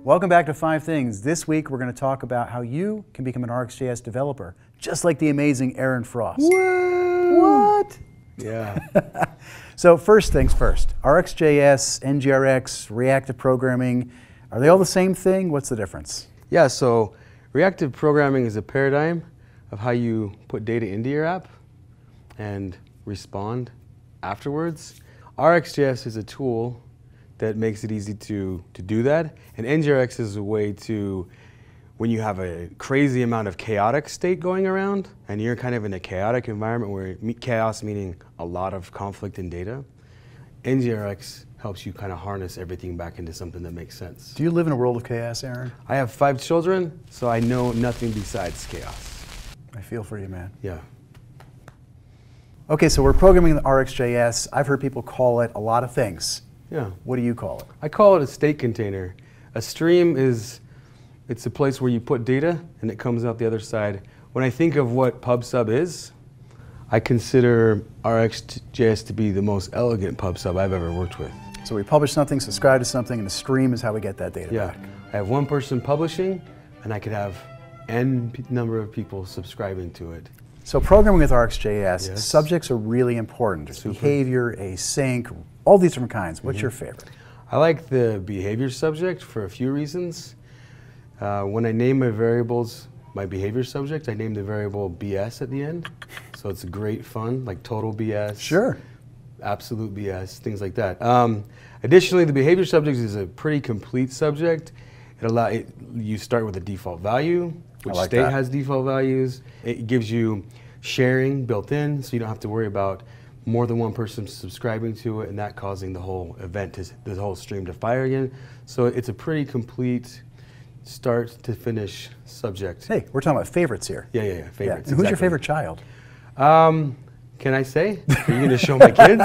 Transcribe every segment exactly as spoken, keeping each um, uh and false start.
Welcome back to Five Things. This week we're going to talk about how you can become an RxJS developer, just like the amazing Aaron Frost. What? What? Yeah. So first things first, RxJS, NgRX, Reactive Programming, are they all the same thing? What's the difference? Yeah, so reactive programming is a paradigm of how you put data into your app and respond afterwards. RxJS is a tool that makes it easy to, to do that. And NgRX is a way to, when you have a crazy amount of chaotic state going around, and you're kind of in a chaotic environment where chaos meaning a lot of conflict in data, NgRX helps you kind of harness everything back into something that makes sense. Do you live in a world of chaos, Aaron? I have five children, so I know nothing besides chaos. I feel for you, man. Yeah. Okay, so we're programming the RxJS. I've heard people call it a lot of things. Yeah. What do you call it? I call it a state container. A stream is, it's a place where you put data and it comes out the other side. When I think of what PubSub is, I consider RxJS to be the most elegant PubSub I've ever worked with. So we publish something, subscribe to something, and a stream is how we get that data Yeah. back. I have one person publishing, and I could have N number of people subscribing to it. So programming with RxJS, Yes. subjects are really important. There's Super. behavior, async, all these different kinds. What's Mm-hmm. your favorite? I like the behavior subject for a few reasons. Uh, when I name my variables, my behavior subject, I name the variable B S at the end. So it's great fun, like total B S. Sure. Absolute B S, things like that. Um, additionally, the behavior subject is a pretty complete subject. It allow it, you start with a default value, which like state that. has default values. It gives you sharing built in, so you don't have to worry about more than one person subscribing to it and that causing the whole event, to, the whole stream to fire again. So it's a pretty complete start to finish subject. Hey, we're talking about favorites here. Yeah, yeah, yeah, Yeah. And favorites. who's your exactly. favorite child? Um, can I say? Are you going to show my kids?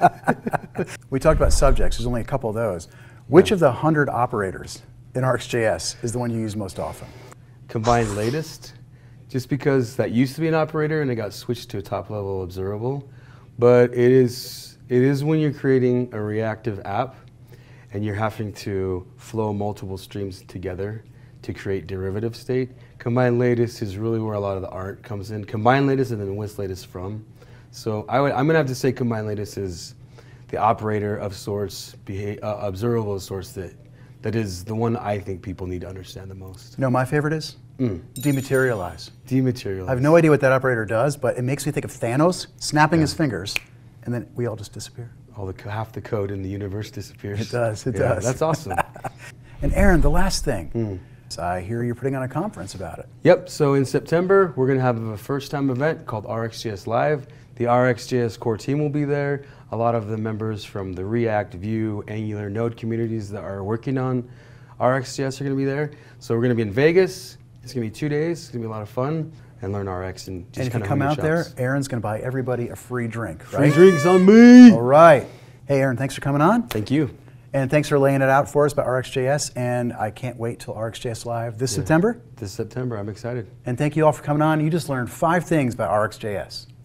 We talked about subjects. There's only a couple of those. Which Yeah. of the one hundred operators in RxJS is the one you use most often? Combine latest, just because that used to be an operator and it got switched to a top-level observable. But it is, it is when you're creating a reactive app and you're having to flow multiple streams together to create derivative state. Combine latest is really where a lot of the art comes in. Combine latest and then what's latest from. So I would, I'm going to have to say combine latest is the operator of sorts, beha uh, observable of sorts that, that is the one I think people need to understand the most. You know what my favorite is? Mm. Dematerialize. Dematerialize. I have no idea what that operator does, but it makes me think of Thanos snapping Yeah. his fingers, and then we all just disappear. All the co- half the code in the universe disappears. It does, it Yeah, does. That's awesome. And Aaron, the last thing. Mm. So I hear you're putting on a conference about it. Yep, so in September, we're going to have a first-time event called RxJS Live. The RxJS core team will be there. A lot of the members from the React, Vue, Angular, Node communities that are working on RxJS are going to be there. So we're going to be in Vegas. It's going to be two days. It's going to be a lot of fun and learn R X and just And if kind you of come hone out your there, chops. Aaron's going to buy everybody a free drink, Free right? drinks on me. All right. Hey, Aaron, thanks for coming on. Thank you. And thanks for laying it out for us about RxJS. And I can't wait till RxJS Live this Yeah. September. This September, I'm excited. And thank you all for coming on. You just learned five things about RxJS.